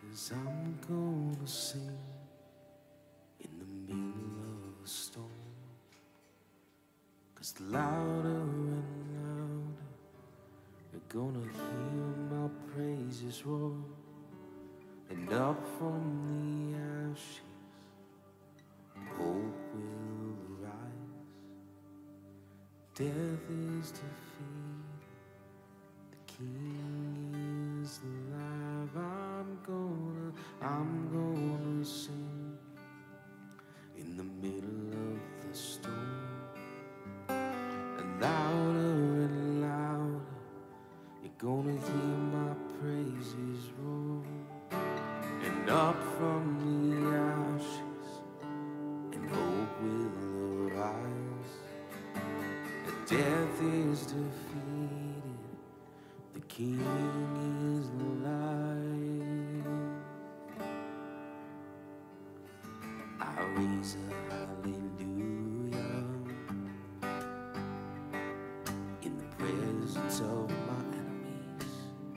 'Cause I'm gonna sing in the middle of a storm. 'Cause louder and louder you're gonna hear my praises roar. And up from the ashes hope will arise. Death is defeated, the King is alive. I'm gonna sing in the middle of the storm. And louder you're gonna hear my praises roar. And up from the ashes and hope will arise. Death is defeated, the King is alive. I raise a hallelujah in the presence of my enemies.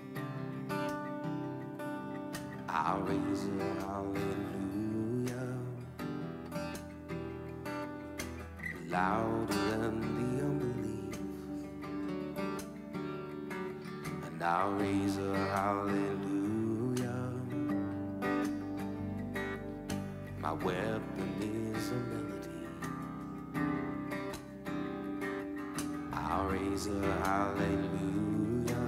I raise a hallelujah louder than the unbelief. And I raise a hallelujah. My weapon is a melody. I raise a hallelujah.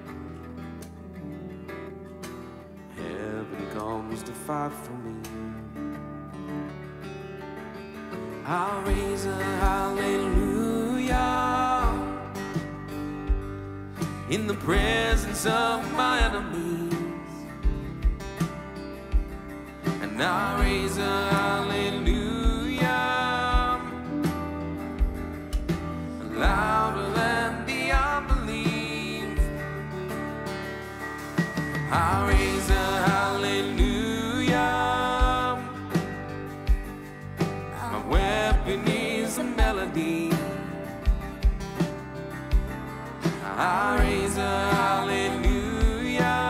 Heaven comes to fight for me. I raise a hallelujah in the presence of my enemies. And I raise a hallelujah louder than the unbelief. I raise a hallelujah. My weapon is a melody. I raise a hallelujah.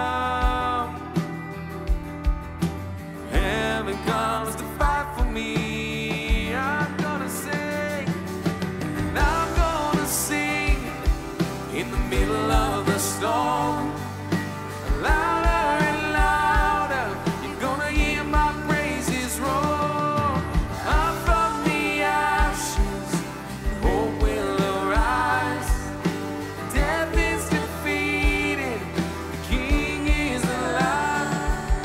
Heaven comes to fight for me. I'm gonna sing, and I'm gonna sing in the middle of the storm. Louder and louder, you're gonna hear my praises roar. Up from the ashes, hope will arise. Death is defeated, the King is alive.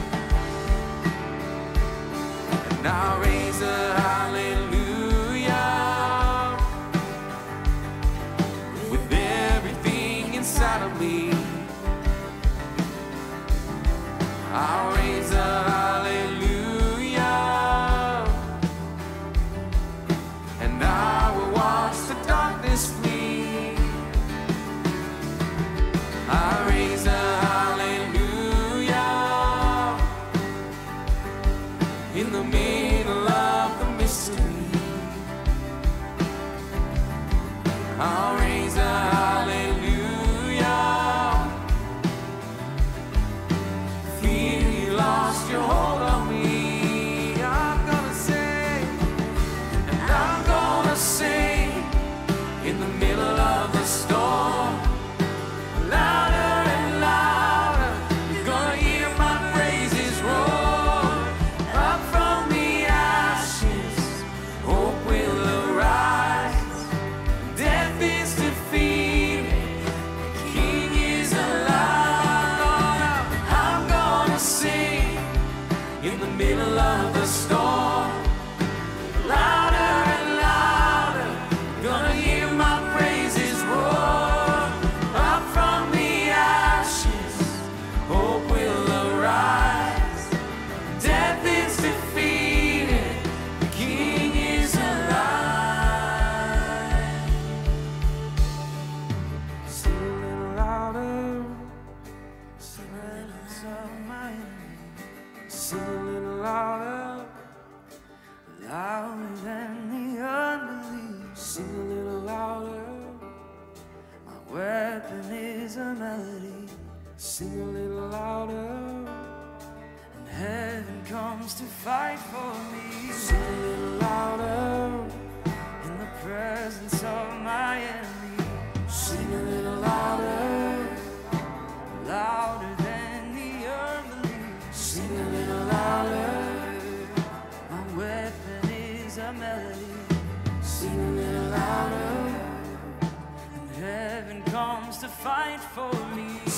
And I raise a hallelujah with everything inside of me. I'll raise a hallelujah, and I will watch the darkness flee. I raise a hallelujah in the middle of the mystery. I'll raise a hallelujah. Fear you lost your hold on me. I'm gonna sing, and I'm gonna sing in the middle of the storm. Louder and louder, you're gonna hear my praises roar. Up from the ashes, hope will arise. Death is defeated, the King is alive. I'm gonna sing in the middle of the storm. Louder and louder, gonna hear my praises fight for me. Sing a little louder in the presence of my enemy. Sing a little louder, louder than the earth believes. Sing a little louder, my weapon is a melody. Sing a little louder, and heaven comes to fight for me.